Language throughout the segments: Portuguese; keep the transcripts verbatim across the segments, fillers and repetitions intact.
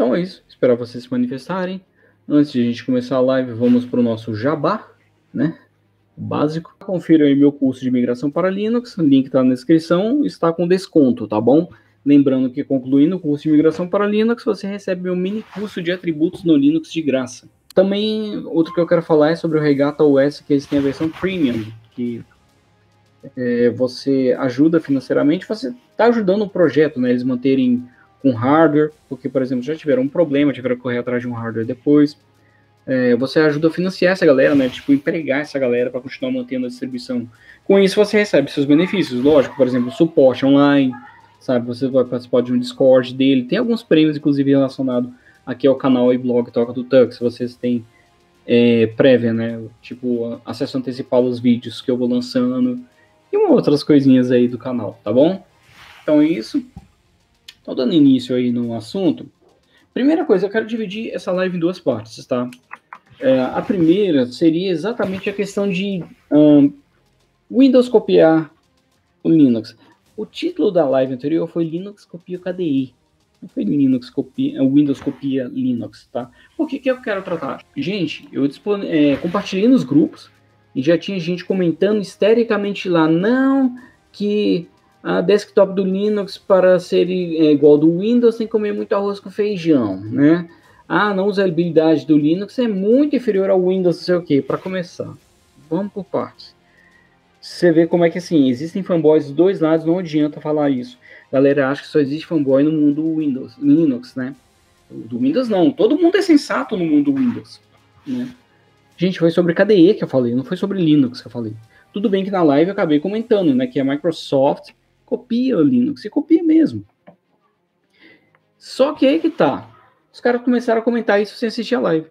Então é isso, esperar vocês se manifestarem. Antes de a gente começar a live, vamos para o nosso jabá, né? O básico. Confira aí meu curso de migração para Linux, o link está na descrição, está com desconto, tá bom? Lembrando que concluindo o curso de migração para Linux, você recebe meu mini curso de atributos no Linux de graça. Também, outro que eu quero falar é sobre o Regata O S, que eles têm a versão Premium, que é, você ajuda financeiramente, você está ajudando o projeto, né? Eles manterem com hardware, porque, por exemplo, já tiveram um problema, tiveram que correr atrás de um hardware depois. É, você ajuda a financiar essa galera, né? Tipo, empregar essa galera para continuar mantendo a distribuição. Com isso, você recebe seus benefícios, lógico, por exemplo, suporte online, sabe? Você vai participar de um Discord dele. Tem alguns prêmios, inclusive, relacionados aqui ao canal e blog Toca do Tux. Vocês têm é, prévia, né? Tipo, acesso antecipado aos vídeos que eu vou lançando e uma outras coisinhas aí do canal, tá bom? Então é isso. Então, dando início aí no assunto, primeira coisa, eu quero dividir essa live em duas partes, tá? É, a primeira seria exatamente a questão de um, Windows copiar o Linux. O título da live anterior foi Linux copia o K D E. Não foi Linux copia, Windows copia Linux, tá? Por que que eu quero tratar? Gente, eu dispon- é, compartilhei nos grupos e já tinha gente comentando histericamente lá, não, que a desktop do Linux, para ser é, igual do Windows, tem que comer muito arroz com feijão, né? Ah, não, a usabilidade do Linux é muito inferior ao Windows, não sei o que. Para começar, vamos por partes. Você vê como é que, assim, existem fanboys dos dois lados, não adianta falar isso. A galera acha que só existe fanboy no mundo Windows, Linux, né? Do Windows não, todo mundo é sensato no mundo Windows, né? Gente, foi sobre K D E que eu falei, não foi sobre Linux que eu falei. Tudo bem que na live eu acabei comentando, né, que a Microsoft copia o Linux, e copia mesmo. Só que aí que tá. Os caras começaram a comentar isso sem assistir a live.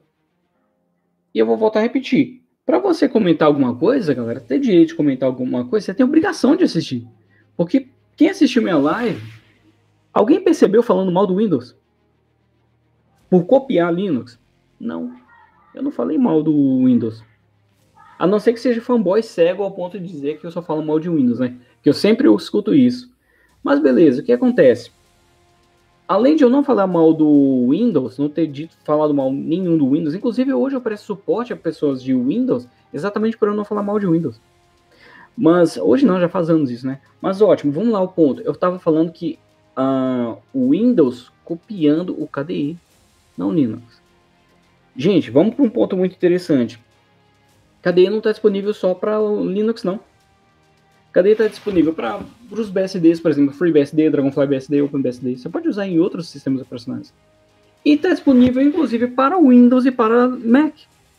E eu vou voltar a repetir. Para você comentar alguma coisa, galera, ter direito de comentar alguma coisa, você tem obrigação de assistir. Porque quem assistiu minha live, alguém percebeu falando mal do Windows? Por copiar Linux? Não. Eu não falei mal do Windows. A não ser que seja fanboy cego ao ponto de dizer que eu só falo mal de Windows, né? Que eu sempre escuto isso. Mas beleza, o que acontece? Além de eu não falar mal do Windows, não ter dito falado mal nenhum do Windows, inclusive hoje eu presto suporte a pessoas de Windows, exatamente por eu não falar mal de Windows. Mas hoje não, já faz anos isso, né? Mas ótimo, vamos lá ao ponto. Eu estava falando que uh, o Windows copiando o K D E, não Linux. Gente, vamos para um ponto muito interessante. K D E não está disponível só para o Linux, não. K D E está disponível para os B S Ds, por exemplo, FreeBSD, Dragonfly B S D, OpenBSD. Você pode usar em outros sistemas operacionais. E está disponível, inclusive, para Windows e para Mac.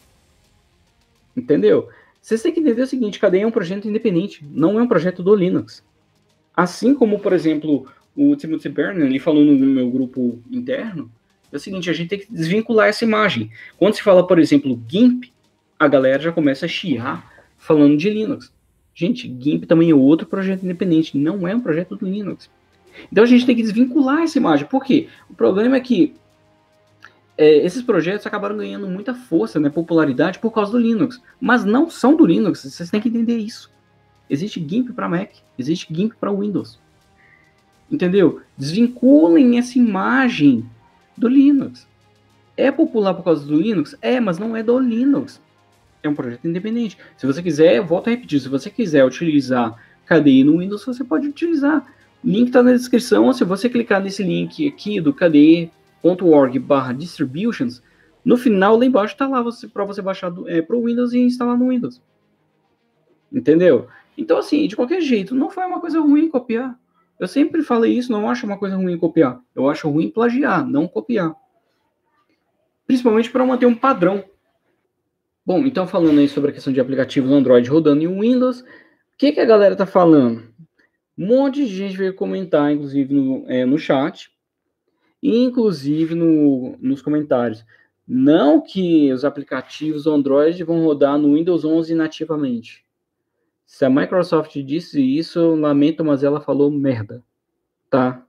Entendeu? Vocês têm que entender o seguinte, K D E é um projeto independente, não é um projeto do Linux. Assim como, por exemplo, o Timothy Bernard, ele falou no meu grupo interno, é o seguinte, a gente tem que desvincular essa imagem. Quando se fala, por exemplo, GIMP, a galera já começa a chiar falando de Linux. Gente, GIMP também é outro projeto independente, não é um projeto do Linux. Então a gente tem que desvincular essa imagem. Por quê? O problema é que é, esses projetos acabaram ganhando muita força, né, popularidade por causa do Linux. Mas não são do Linux, vocês têm que entender isso. Existe GIMP para Mac, existe GIMP para Windows. Entendeu? Desvinculem essa imagem do Linux. É popular por causa do Linux? É, mas não é do Linux. É um projeto independente. Se você quiser, volto a repetir, se você quiser utilizar K D E no Windows, você pode utilizar. O link está na descrição. Se você clicar nesse link aqui do k d e ponto org barra distributions, no final, lá embaixo, está lá você, para você baixar é, para o Windows e instalar no Windows. Entendeu? Então, assim, de qualquer jeito, não foi uma coisa ruim copiar. Eu sempre falei isso, não acho uma coisa ruim copiar. Eu acho ruim plagiar, não copiar. Principalmente para manter um padrão. Bom, então falando aí sobre a questão de aplicativos Android rodando em Windows, o que, que a galera tá falando? Um monte de gente veio comentar, inclusive no, é, no chat, e inclusive no, nos comentários. Não que os aplicativos Android vão rodar no Windows onze nativamente. Se a Microsoft disse isso, eu lamento, mas ela falou merda, tá?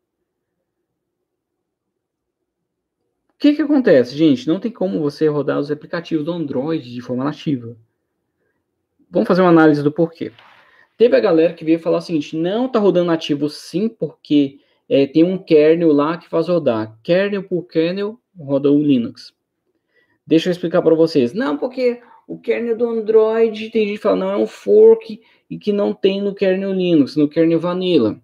O que que acontece, gente? Não tem como você rodar os aplicativos do Android de forma nativa. Vamos fazer uma análise do porquê. Teve a galera que veio falar o seguinte, não tá rodando nativo sim, porque é, tem um kernel lá que faz rodar. Kernel por kernel roda o Linux. Deixa eu explicar para vocês. Não, porque o kernel do Android, tem gente que fala, não, é um fork e que não tem no kernel Linux, no kernel Vanilla.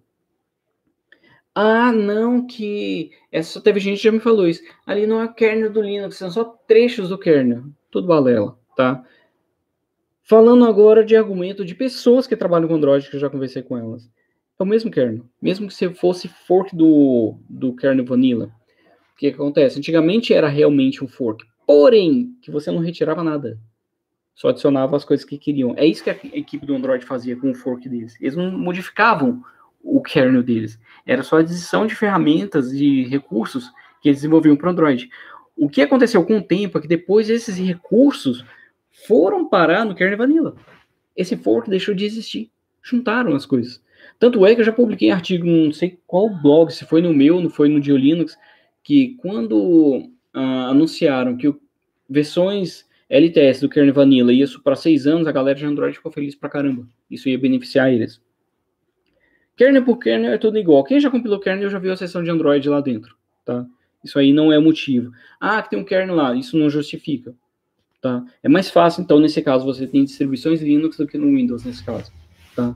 Ah, não, que... Essa, teve gente que já me falou isso. Ali não é o kernel do Linux, são só trechos do kernel. Tudo balela, tá? Falando agora de argumento de pessoas que trabalham com Android, que eu já conversei com elas. É o mesmo kernel. Mesmo que você fosse fork do, do kernel Vanilla. O que, que acontece? Antigamente era realmente um fork. Porém, que você não retirava nada. Só adicionava as coisas que queriam. É isso que a equipe do Android fazia com o fork deles. Eles não modificavam o kernel deles. Era só a adição de ferramentas e recursos que eles desenvolviam para o Android. O que aconteceu com o tempo é que depois esses recursos foram parar no kernel Vanilla. Esse fork deixou de existir. Juntaram as coisas. Tanto é que eu já publiquei artigo, não sei qual blog, se foi no meu, não foi no Dio Linux, que quando ah, anunciaram que o, versões L T S do kernel Vanilla ia para seis anos, a galera de Android ficou feliz pra caramba. Isso ia beneficiar eles. Kernel por kernel é tudo igual. Quem já compilou kernel já viu a seção de Android lá dentro, tá? Isso aí não é motivo. Ah, que tem um kernel lá, isso não justifica, tá? É mais fácil, então, nesse caso, você tem distribuições Linux do que no Windows, nesse caso, tá?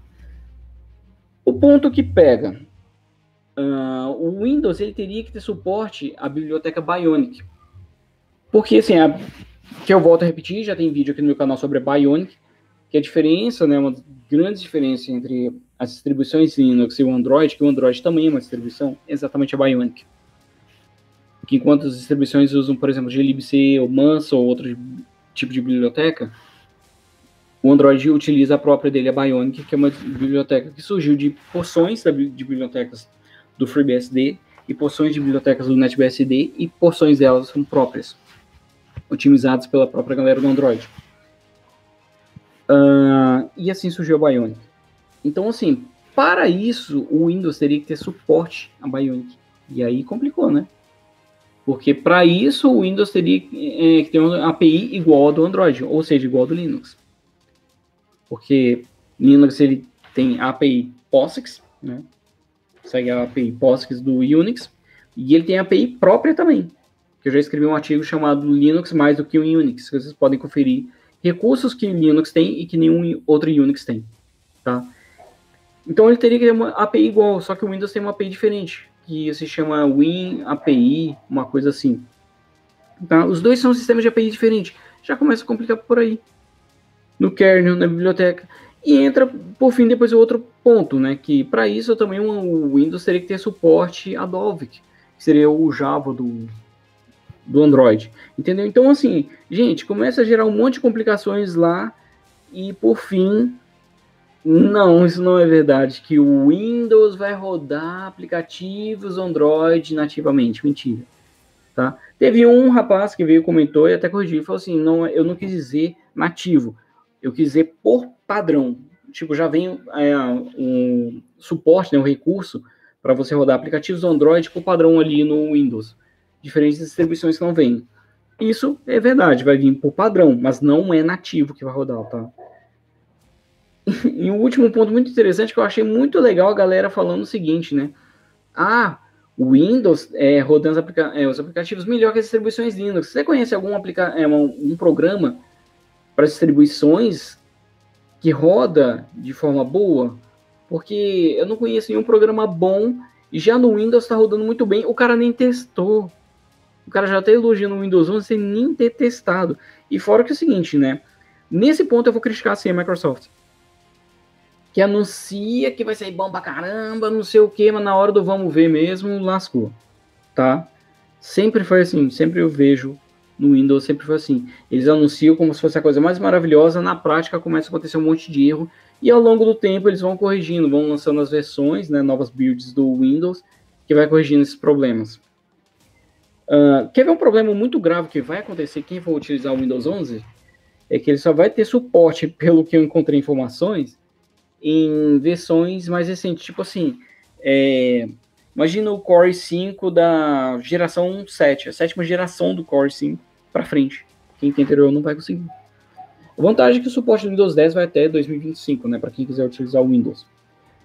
O ponto que pega, uh, o Windows, ele teria que ter suporte à biblioteca Bionic. Porque, assim, a, que eu volto a repetir, já tem vídeo aqui no meu canal sobre a Bionic, que a diferença, né, uma grande diferença entre as distribuições Linux e o Android, que o Android também é uma distribuição, é exatamente a Bionic. Que enquanto as distribuições usam, por exemplo, glibc ou Manso ou outro tipo de biblioteca, o Android utiliza a própria dele, a Bionic, que é uma biblioteca que surgiu de porções de bibliotecas do FreeBSD e porções de bibliotecas do NetBSD e porções delas são próprias, otimizadas pela própria galera do Android. Uh, e assim surgiu a Bionic. Então, assim, para isso, o Windows teria que ter suporte a Bionic. E aí complicou, né? Porque para isso, o Windows teria é, que ter uma A P I igual a do Android, ou seja, igual a do Linux. Porque Linux ele tem a API POSIX, né? Segue a API POSIX do Unix, e ele tem a API própria também. Que eu já escrevi um artigo chamado Linux mais do que um Unix, que vocês podem conferir recursos que o Linux tem e que nenhum outro Unix tem, tá? Então ele teria que ter uma A P I igual, só que o Windows tem uma A P I diferente, que se chama WinAPI, uma coisa assim. Tá? Os dois são sistemas de A P I diferentes. Já começa a complicar por aí. No kernel, na biblioteca. E entra, por fim, depois o outro ponto, né? Que para isso também o Windows teria que ter suporte a Dalvik, que seria o Java do, do Android. Entendeu? Então, assim, gente, começa a gerar um monte de complicações lá e, por fim, não, isso não é verdade, que o Windows vai rodar aplicativos Android nativamente. Mentira. Tá? Teve um rapaz que veio, comentou e até corrigiu, e falou assim, não, eu não quis dizer nativo, eu quis dizer por padrão. Tipo, já vem é, um suporte, né, um recurso para você rodar aplicativos do Android por padrão ali no Windows. Diferentes distribuições que não vêm. Isso é verdade, vai vir por padrão, mas não é nativo que vai rodar, tá? E um último ponto muito interessante que eu achei muito legal a galera falando o seguinte, né? Ah, o Windows é, rodando os, aplica é, os aplicativos melhor que as distribuições Linux. Você conhece algum aplica é, um, um programa para distribuições que roda de forma boa? Porque eu não conheço nenhum programa bom e já no Windows está rodando muito bem. O cara nem testou. O cara já está elogiando o Windows onze sem nem ter testado. E fora que é o seguinte, né? Nesse ponto eu vou criticar assim a Microsoft, que anuncia que vai sair bom pra caramba, não sei o que, mas na hora do vamos ver mesmo, lascou, tá? Sempre foi assim, sempre eu vejo no Windows, sempre foi assim. Eles anunciam como se fosse a coisa mais maravilhosa, na prática começa a acontecer um monte de erro, e ao longo do tempo eles vão corrigindo, vão lançando as versões, né, novas builds do Windows, que vai corrigindo esses problemas. Uh, quer ver um problema muito grave que vai acontecer quem for utilizar o Windows onze? É que ele só vai ter suporte, pelo que eu encontrei informações, em versões mais recentes, tipo assim, é, imagina o Core cinco da geração sete, a sétima geração do Core cinco para frente. Quem tem anterior não vai conseguir. A vantagem é que o suporte do Windows dez vai até dois mil e vinte e cinco, né, para quem quiser utilizar o Windows.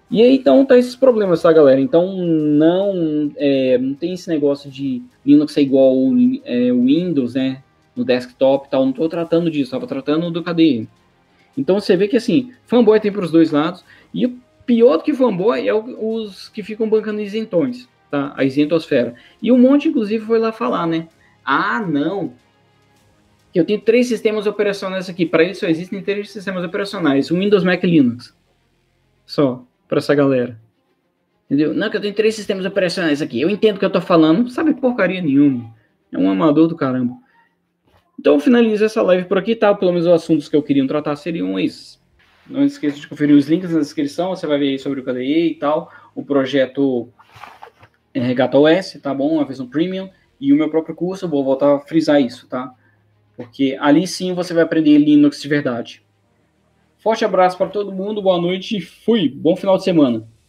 E aí, então, tá esses problemas, tá, galera? Então, não, é, não tem esse negócio de Linux ser igual ao é, Windows, né? No desktop e tal. Não tô tratando disso, tava tratando do K D E. Então, você vê que, assim, fanboy tem para os dois lados. E o pior do que fanboy é os que ficam bancando isentões, tá? A isentosfera. E um monte, inclusive, foi lá falar, né? Ah, não, que eu tenho três sistemas operacionais aqui. Para eles só existem três sistemas operacionais: Windows, Mac e Linux. Só, para essa galera. Entendeu? Não, que eu tenho três sistemas operacionais aqui. Eu entendo o que eu tô falando, não sabe porcaria nenhuma. É um amador do caramba. Então eu finalizo essa live por aqui, tá? Pelo menos os assuntos que eu queria tratar seriam esses. Não esqueça de conferir os links na descrição, você vai ver aí sobre o K D E e tal, o projeto é, Regata O S, tá bom? A versão premium, e o meu próprio curso, eu vou voltar a frisar isso, tá? Porque ali sim você vai aprender Linux de verdade. Forte abraço para todo mundo, boa noite e fui. Bom final de semana.